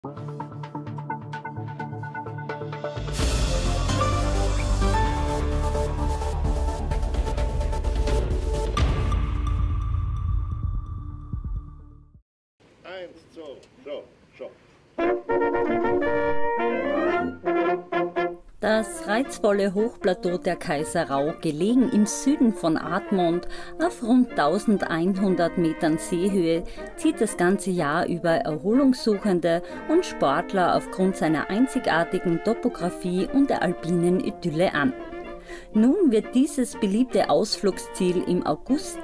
Das reizvolle Hochplateau der Kaiserau, gelegen im Süden von Admont auf rund 1100 Metern Seehöhe, zieht das ganze Jahr über Erholungssuchende und Sportler aufgrund seiner einzigartigen Topographie und der alpinen Idylle an. Nun wird dieses beliebte Ausflugsziel im August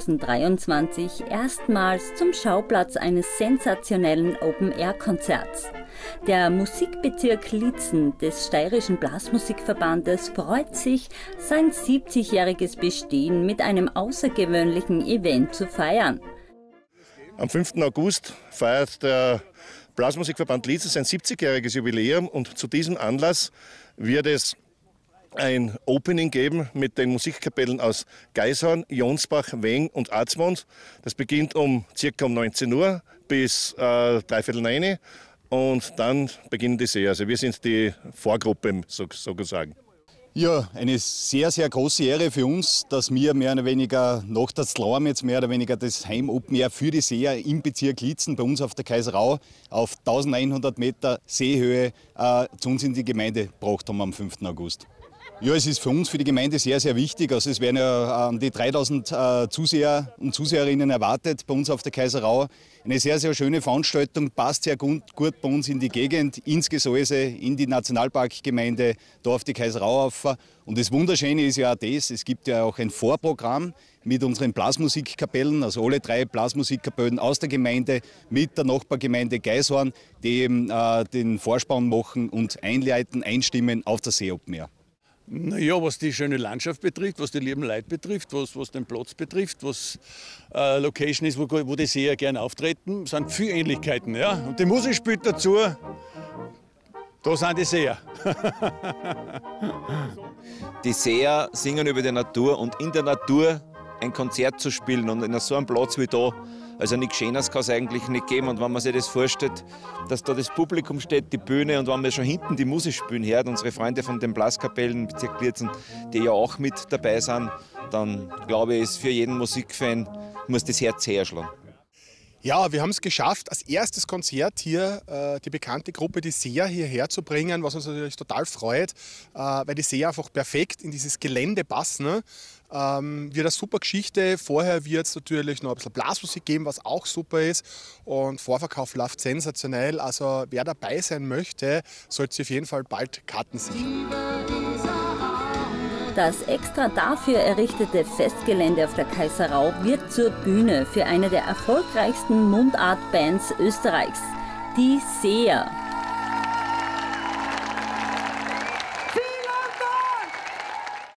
2023 erstmals zum Schauplatz eines sensationellen Open-Air-Konzerts. Der Musikbezirk Liezen des Steirischen Blasmusikverbandes freut sich, sein 70-jähriges Bestehen mit einem außergewöhnlichen Event zu feiern. Am 5. August feiert der Blasmusikverband Liezen sein 70-jähriges Jubiläum und zu diesem Anlass wird es ein Opening geben mit den Musikkapellen aus Gaishorn, Jonsbach, Weng und Admont. Das beginnt circa um 19 Uhr bis 8:45 und dann beginnen die Seher. Also wir sind die Vorgruppe sozusagen. Ja, eine sehr, sehr große Ehre für uns, dass wir mehr oder weniger nach der Slalom jetzt mehr oder weniger das Heim-Open Air für die Seher im Bezirk Liezen bei uns auf der Kaiserau auf 1100 Meter Seehöhe zu uns in die Gemeinde gebracht haben am 5. August. Ja, es ist für uns, für die Gemeinde sehr, sehr wichtig. Also es werden ja die 3000 Zuseher und Zuseherinnen erwartet bei uns auf der Kaiserau. Eine sehr, sehr schöne Veranstaltung, passt sehr gut bei uns in die Gegend, ins Gesäuse, in die Nationalparkgemeinde, da auf die Kaiserau auf. Und das Wunderschöne ist ja auch das, es gibt ja auch ein Vorprogramm mit unseren Blasmusikkapellen, also alle 3 Blasmusikkapellen aus der Gemeinde mit der Nachbargemeinde Gaishorn, die eben den Vorspann machen und einleiten, einstimmen auf das See-Open Air. Naja, was die schöne Landschaft betrifft, was die lieben Leute betrifft, was den Platz betrifft, was Location ist, wo die Seher gerne auftreten, sind viele Ähnlichkeiten. Ja? Und die Musik spielt dazu, da sind die Seher. Die Seher singen über die Natur und in der Natur ein Konzert zu spielen und in so einem Platz wie da, also nichts Schönes kann es eigentlich nicht geben. Und wenn man sich das vorstellt, dass da das Publikum steht, die Bühne, und wenn man schon hinten die Musik spielen hört, unsere Freunde von den Blaskapellen, Bezirk Liezen, die ja auch mit dabei sind, dann glaube ich, ist für jeden Musikfan, muss das Herz höher schlagen. Ja, wir haben es geschafft, als erstes Konzert hier die bekannte Gruppe Die Seher hierher zu bringen, was uns natürlich total freut, weil die Seher einfach perfekt in dieses Gelände passen. Wird eine super Geschichte. Vorher wird es natürlich noch ein bisschen Blasmusik geben, was auch super ist. Und Vorverkauf läuft sensationell. Also wer dabei sein möchte, sollte sich auf jeden Fall bald Karten sichern. Das extra dafür errichtete Festgelände auf der Kaiserau wird zur Bühne für eine der erfolgreichsten Mundart-Bands Österreichs, die Seher.